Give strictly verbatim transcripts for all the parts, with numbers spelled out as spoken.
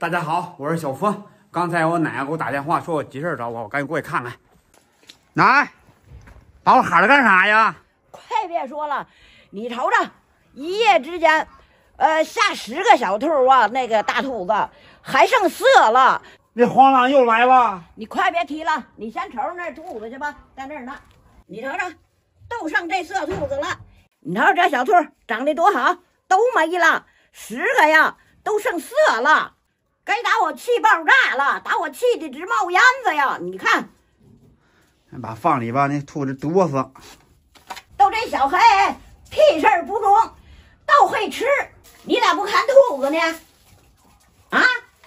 大家好，我是小佛。刚才我奶奶给我打电话，说我急事找我，我赶紧过去看看。奶，把我喊来干啥呀？ 快别说了，你瞅瞅，一夜之间，呃，下十个小兔啊，那个大兔子还剩四了。 那黄狼又来了。 你快别提了，你先瞅瞅那兔子去吧，在那儿呢。你瞅瞅，都剩这色兔子了。你瞅瞅这小兔长得多好，都没了，十个呀，都剩四了。该打我气爆炸了，打我气的直冒烟子呀！你看， 把放里吧，那兔子哆嗦。 都这小黑屁事儿不中，都会吃，你咋不看兔子呢？啊？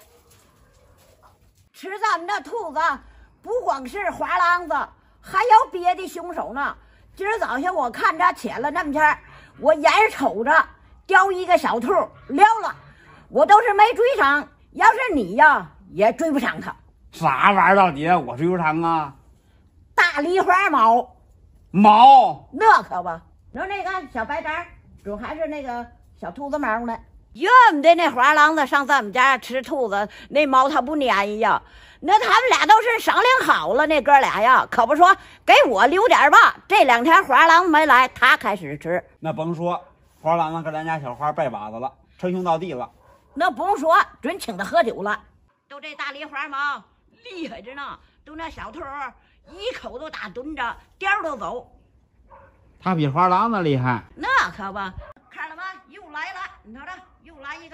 吃咱们的兔子不光是花狼子，还有别的凶手呢。今儿早上我看着潜了那么前，我眼瞅着叼一个小兔撩了，我都是没追上。要是你呀，也追不上他。 啥玩意儿到底？我追不上啊！ 大梨花猫， 猫那可不。你说那个小白干，准还是那个小兔子猫呢。怨不得那花狼子上咱们家吃兔子，那猫它不粘呀。那他们俩都是商量好了，那哥俩呀，可不说给我留点吧。这两天花狼子没来，他开始吃。 那甭说，花狼子跟咱家小花拜把子了，称兄道弟了。 那不用说，准请他喝酒了。都这大梨花猫厉害着呢，都那小兔一口都打蹲着，颠儿都走。 他比花狼子厉害。 那可不，看了吗？又来了，你瞅瞅，又来一个。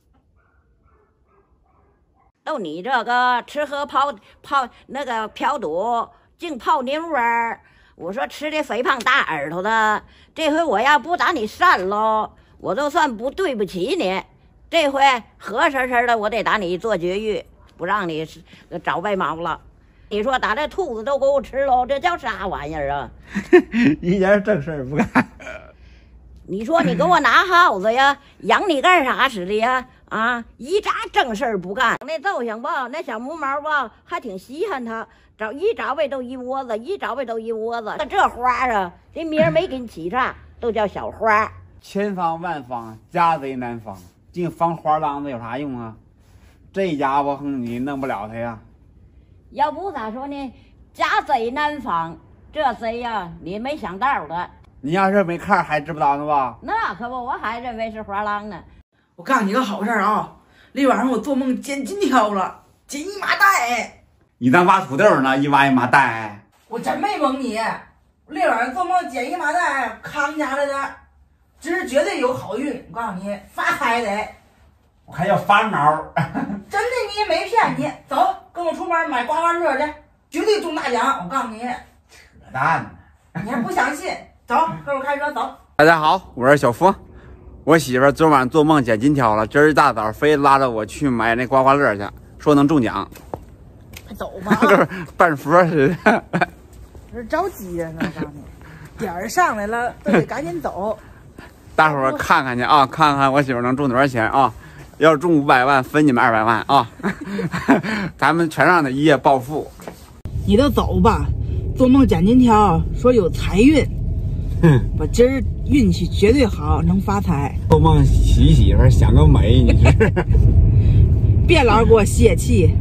都你这个吃喝泡泡那个嫖赌，净泡妞儿。我说吃的肥胖大耳朵的，这回我要不打你散喽，我就算不对不起你。这回活生生的，我得打你做绝育，不让你找白毛了。你说打这兔子都给我吃喽，这叫啥玩意儿啊？ 一点正事儿不干。 你说你给我拿耗子呀，养你干啥使的呀？啊，一扎正事儿不干。那揍相吧，那小母毛吧，还挺稀罕它，找一找呗都一窝子，一找呗都一窝子。这花啊，这名儿没给你起上，都叫小花。 千方万方，家贼难防。净防花狼子有啥用啊？这家伙你弄不了他呀。 要不咋说呢？家贼难防，这贼呀，你没想到的。 你要是没看还知不道呢吧？ 那可不，我还认为是花狼呢。 我告诉你个好事啊！那晚上我做梦捡金条了，捡一麻袋。 你当挖土豆呢，一挖一麻袋。 我真没蒙你，那晚上做梦捡一麻袋，康家来的。今儿绝对有好运，我告诉你，发财得。 我还要发毛。 真的，你也没骗你。走，跟我出门买刮刮乐去，绝对中大奖。我告诉你， 扯淡呢！ 你还不相信？走，跟我开车走。 大家好，我是小佛。我媳妇昨晚做梦捡金条了，今儿一大早非拉着我去买那刮刮乐去，说能中奖。 快走吧！ 就是办佛似的。 这着急呀，那告诉你，点儿上来了，都得赶紧走。 大伙儿看看去啊，看看我媳妇能中多少钱啊！要是中五百万，分你们二百万啊！咱们全让他一夜暴富。 你都走吧，做梦捡金条，说有财运。 哼， 我今儿运气绝对好，能发财。 做梦洗媳妇想个美，你是？ 别老给我泄气。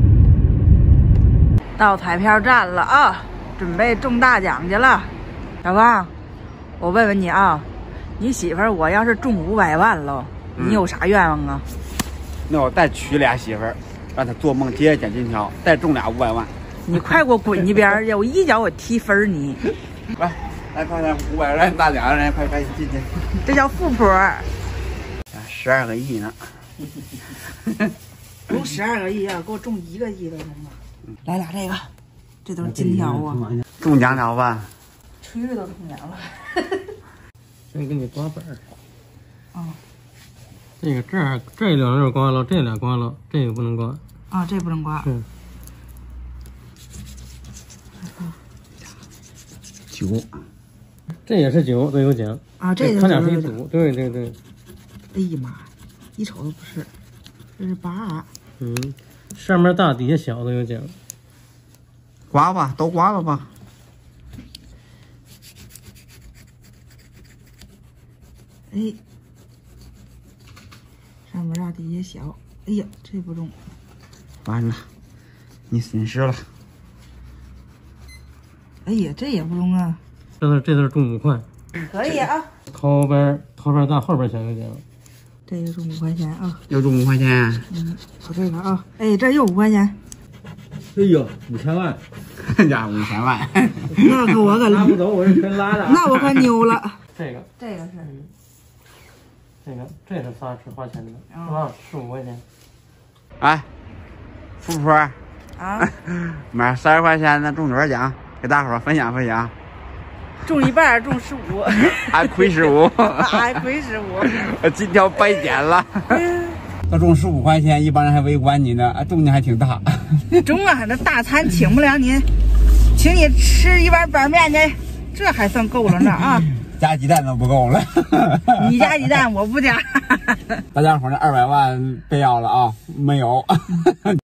到彩票站了啊，准备中大奖去了。小芳，我问问你啊，你媳妇儿我要是中五百万了，你有啥愿望啊？ 那我再娶俩媳妇儿，让她做梦接着捡金条，再中俩五百万。 你快给我滚一边去！我一脚我踢分你。 来，来快点，五百万大奖，人快快进去。 这叫富婆。 十二个亿呢。 中十二个亿啊，给我中一个亿都行了。来俩这个，这都是金条啊。 中奖了吧？ 吹的都中奖了。 先给你刮本儿。 哦。 这个这儿这两溜刮了，这俩刮了，这个不能刮。 啊，这不能刮。 嗯。 九。 这也是九，都有奖。 啊，这个他俩是一组，对对对。 哎呀妈呀，一瞅都不是，这是八。 嗯，上面大，底下小都有奖。 刮吧，都刮了吧。 哎，上面大，底下小。 哎呀，这不中， 完了，你损失了。 哎呀，这也不中啊。 这是这是中五块， 可以啊。 头边头边大，后边小一点。 这个中五块钱啊。 又中五块钱。 嗯，我这个啊，哎，这又五块钱。 哎呦，五千万！ 呀，五千万。 那可我可拉不走，我是全拉的。 那我可牛了。 这个， 这个是， 这个，这是仨吃花钱的，是吧？十五块钱。 哎，富婆啊， 买十二块钱的中多少奖？给大伙儿分享分享。 中一半，中十五， 还亏十五， 还亏十五。 我今天白捡了。要中十五块钱，一帮人还围观你呢，中的还挺大。 中啊，那大餐请不了您，请你吃一碗板面去，这还算够了呢啊！ 加鸡蛋都不够了。 你加鸡蛋，我不加。 大家伙儿那二百万别要了啊，没有。